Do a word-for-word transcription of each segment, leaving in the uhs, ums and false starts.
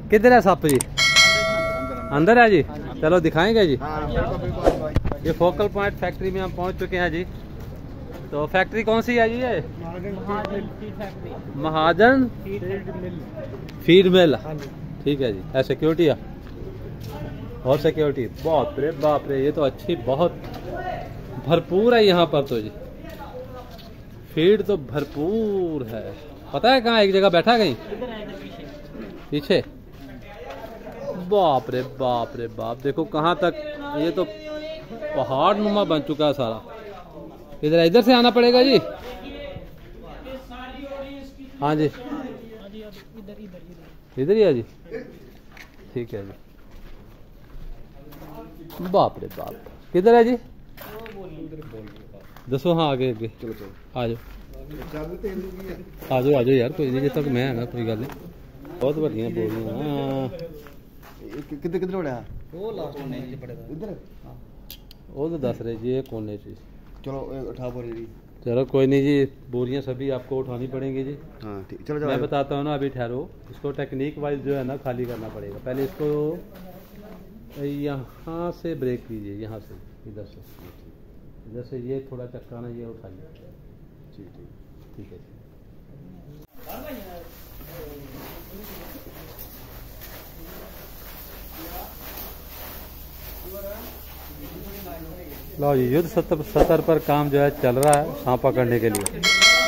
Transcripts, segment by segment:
किधर है सप जी? अंदर है जी। चलो दिखाएंगे जी। ये फोकल पॉइंट फैक्ट्री में हम पहुंच चुके हैं जी। तो फैक्ट्री कौन सी है जी? ये महाजन फीड मिल। ठीक है जी। है सिक्योरिटी है और सिक्योरिटी बाप रे बाप रे, ये तो अच्छी बहुत भरपूर है यहाँ पर तो जी। फीड तो भरपूर है। पता है कहाँ एक जगह बैठा कहीं पीछे? बाप रे बाप रे बाप, देखो कहाँ तक ये तो पहाड़ नुमा बन चुका है सारा। इधर इधर से आना पड़ेगा जी। हाँ जी इधर ही है जी। ठीक है जी। बाप रे बाप, किधर है जी? दसो। हाँ आगे आगे चलो चलो आ जाओ आ जाओ आ जाओ यार, कोई नहीं तक मैं है, कोई गल नहीं। बहुत बढ़िया बोलियां। किधर किधर पड़ा? वो लास्ट में नहीं पड़ेगा इधर। वो तो दस रहे जी ये कोने चीज। चलो उठा बोरी जी। चलो कोई नहीं जी, बोरियां सभी आपको उठानी पड़ेंगी जी। हाँ ठीक, चलो चलो मैं बताता हूँ ना, अभी ठहरो। इसको टेक्निक वाइज जो है ना खाली करना पड़ेगा। पहले इसको यहाँ से ब्रेक कीजिए, यहाँ से इधर से इधर से ये थोड़ा चक्काना, ये उठाइए। ठीक ठीक ठीक है जी। लो जी, युद्ध सतर सतर पर काम जो है चल रहा है सांप पकड़ने के लिए।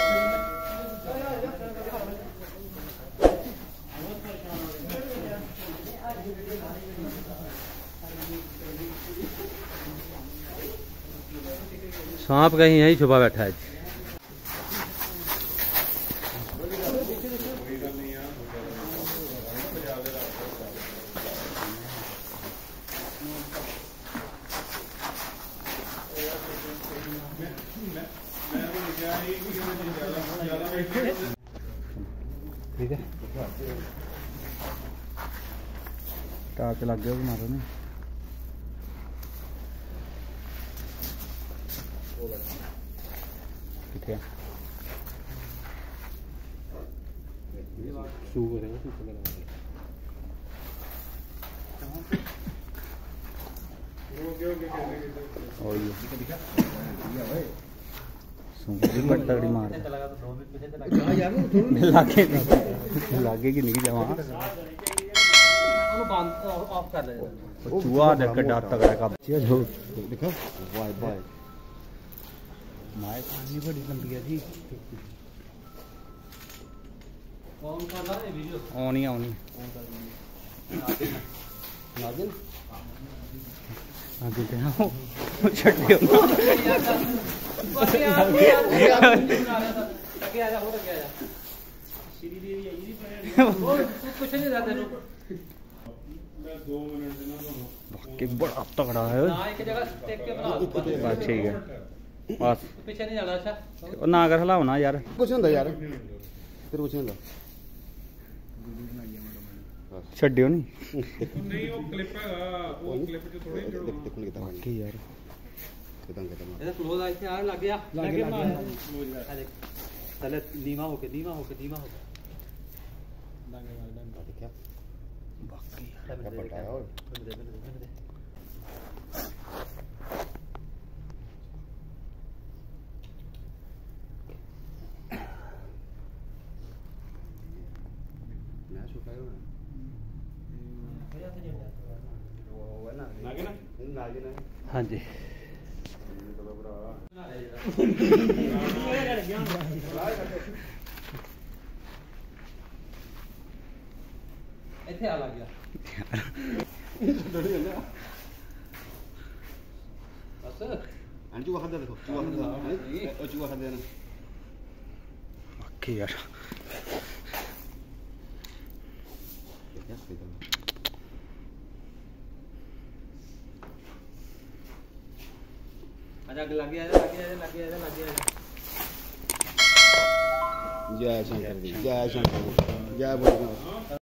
सांप कहीं यहीं छुपा बैठा है। ठीक है, टाच लग गया मारो ने। ठीक है। शू करेगा शू करेगा। और ये बट तगड़ी मार लागे लागे की नहीं जावा। ऑफ कर दे। चूहा देख के डर तगड़ा का बच्चा जो देखो। बाय बाय माय पानी बड़ी लंबी है जी। कौन कर रहा है वीडियो? आनी आनी नागिन आगे क्या हो छट दियो। आगे आ जा हो रहा है। सीधी दे रही है ये कुछ नहीं जाते लोग। दो मिनट देना बाकी बड़ा तगड़ा है। ना एक जगह टेक के बना। बस ठीक है बस पीछे नहीं जाना। अच्छा ना कर हलाओ ना यार। कुछ नहीं यार तेरे कुछ नहीं छड्डियो नहीं। नहीं वो क्लिप हैगा वो क्लिप जो थोड़ी देख देख कितना बाकी यार कितना कितना इधर क्लोज आके यार लग गया लग गया देख चले नीमा होके नीमा होके नीमा होके डांगे मार डांगे क्या बाकी क्या पटा है और मैं सुखायो ना वो है ना नागे ना नागे ना। हाँ जी ਇੱਥੇ ਆ ਲੱਗ ਗਿਆ बस एंड चूहा खादा देखो चूहा खादा ओ चूहा खादा ना बाकी यार आजा लग गया लग गया लग गया लग गया। जय शंकर जी जय शंकर जय बोल।